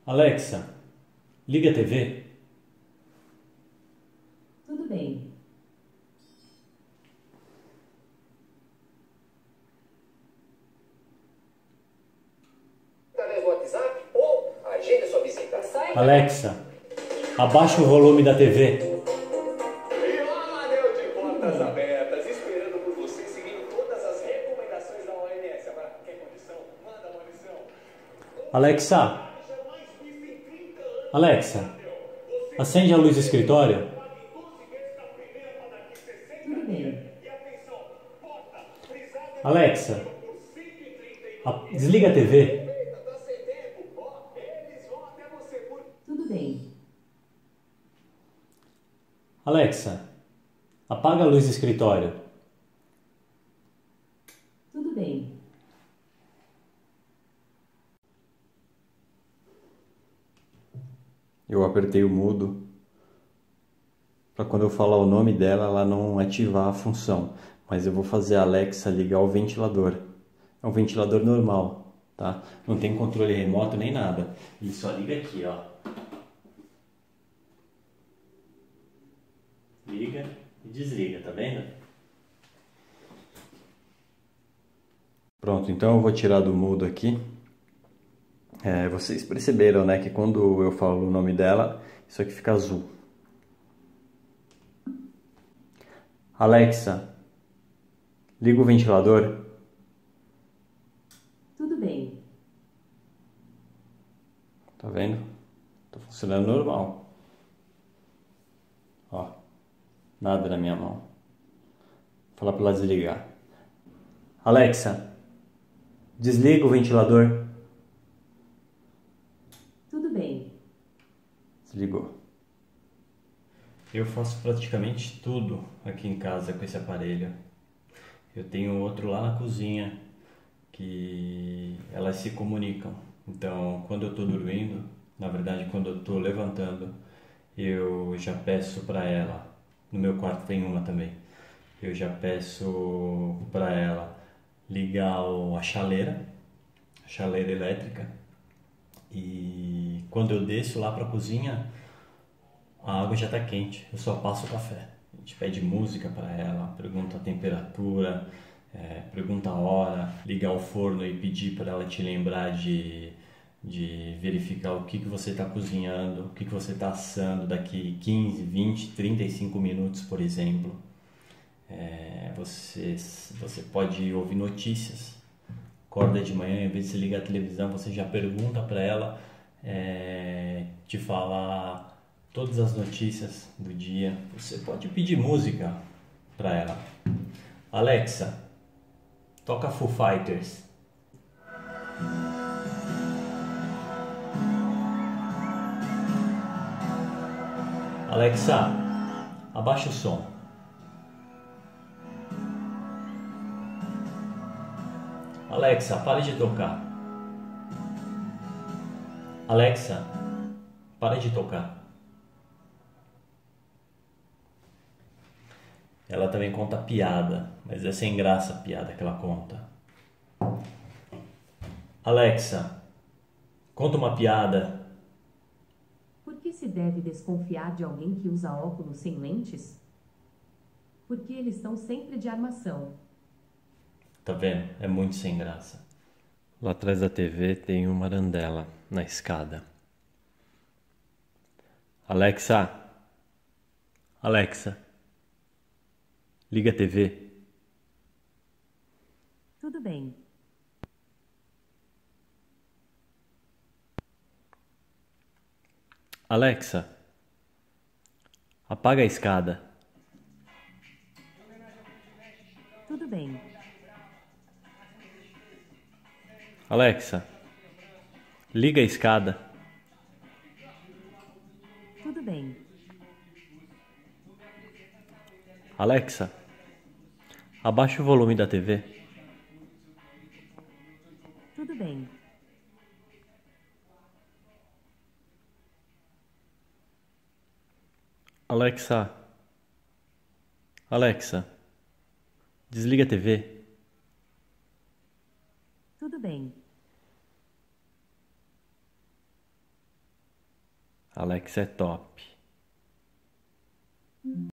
Alexa, liga a TV. Tudo bem. Através do WhatsApp ou agende sua visita. Alexa, abaixa o volume da TV. E lá, Anel de portas abertas, esperando por você, seguindo todas as recomendações da OMS. Agora, quer condição? Manda uma lição. Alexa, Alexa, acende a luz do escritório. Tudo bem. Alexa, desliga a TV. Tá sem tempo? Ó, eles vão até você por... Tudo bem. Alexa, apaga a luz do escritório. Tudo bem. Eu apertei o mudo para quando eu falar o nome dela, ela não ativar a função. Mas eu vou fazer a Alexa ligar o ventilador. É um ventilador normal, tá? Não tem controle remoto nem nada. Ele só liga aqui, ó. Liga e desliga, tá vendo? Pronto, então eu vou tirar do mudo aqui. Vocês perceberam, né, que quando eu falo o nome dela, isso aqui fica azul. Alexa, liga o ventilador. Tudo bem. Tá vendo? Tá funcionando normal. Ó, nada na minha mão. Vou falar para ela desligar. Alexa, desliga o ventilador. Tudo bem. Desligou. Eu faço praticamente tudo aqui em casa com esse aparelho. Eu tenho outro lá na cozinha que elas se comunicam. Então, quando eu estou dormindo, na verdade, quando eu estou levantando, eu já peço para ela. No meu quarto tem uma também. Eu já peço para ela ligar a chaleira elétrica. E quando eu desço lá para a cozinha, a água já está quente, eu só passo o café. A gente pede música para ela, pergunta a temperatura, pergunta a hora, ligar o forno e pedir para ela te lembrar de verificar o que você está cozinhando, o que você está assando daqui 15, 20, 35 minutos, por exemplo. Você pode ouvir notícias. Acorda de manhã, em vez de você ligar a televisão, você já pergunta para ela te falar todas as notícias do dia. Você pode pedir música para ela. Alexa, toca Foo Fighters. Alexa, abaixa o som. Alexa, pare de tocar. Alexa, pare de tocar. Ela também conta piada, mas é sem graça a piada que ela conta. Alexa, conta uma piada. Por que se deve desconfiar de alguém que usa óculos sem lentes? Porque eles estão sempre de armação. Tá vendo? É muito sem graça. Lá atrás da TV tem uma arandela na escada. Alexa, Alexa, liga a TV. Tudo bem. Alexa, apaga a escada. Tudo bem. Alexa, liga a escada. Tudo bem. Alexa, abaixa o volume da TV. Tudo bem. Alexa, Alexa, desliga a TV. Tudo bem. Alexa é top.